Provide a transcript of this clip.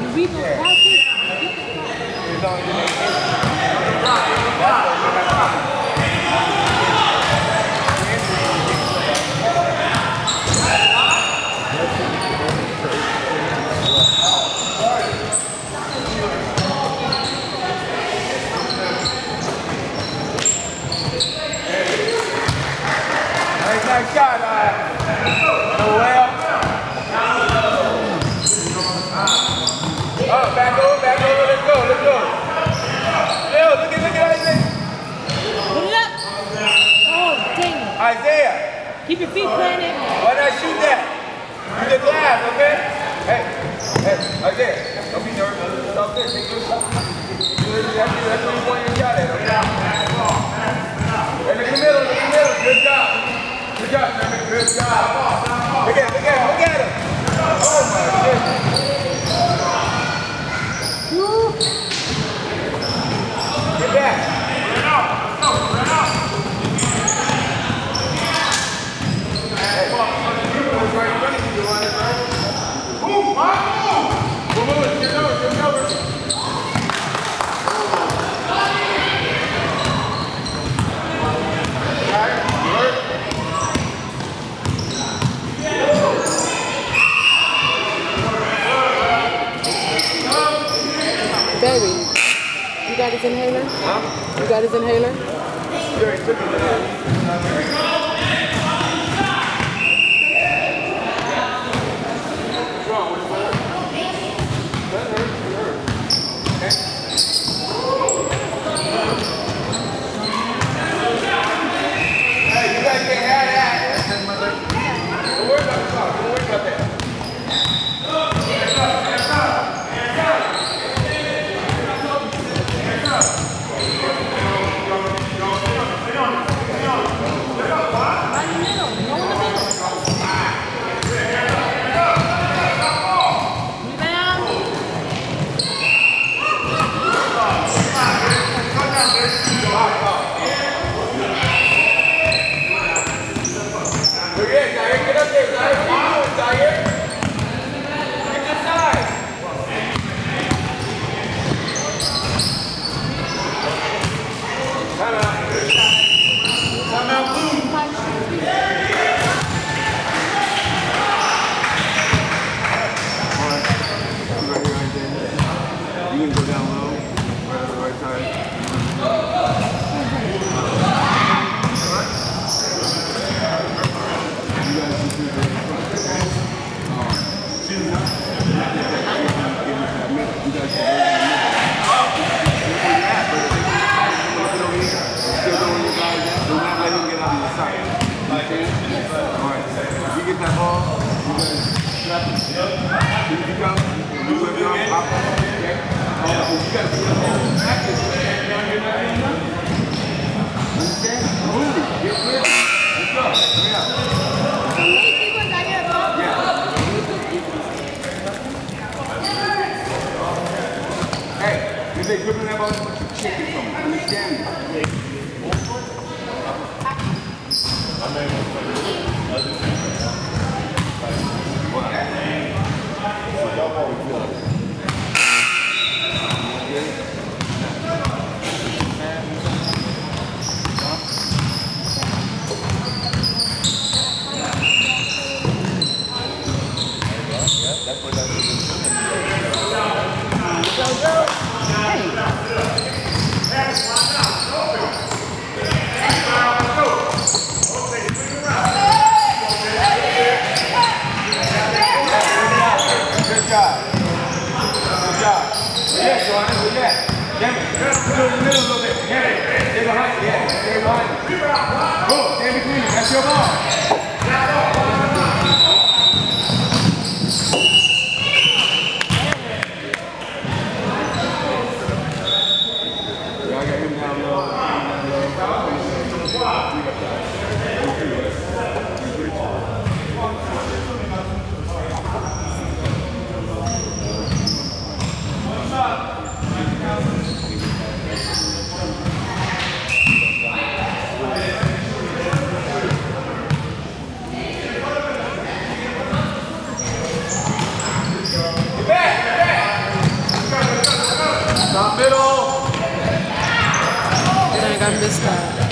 beat those passes. Nice shot, Noel. Oh, back over, let's go. Yo, look at Isaiah. Put it up. Oh, dang it. Isaiah. Keep your feet planted. Why not shoot that? Use the glass, okay? Hey, Isaiah, don't be nervous. Stop there, take your shot. That's what you want your shot at, okay? Hey, look in the middle, good job. Good job, Trevor. Good job. Look at him. Oh, my goodness. Get back. Run out. Hey. Move, Mike. Move. Get over. Baby, you got his inhaler? Huh? You got his inhaler? Jerry took it. What's wrong? That hurt. Okay. Hey, you guys can't have that. Don't worry about the talk. Don't worry about that. middle. Dang, I missed that.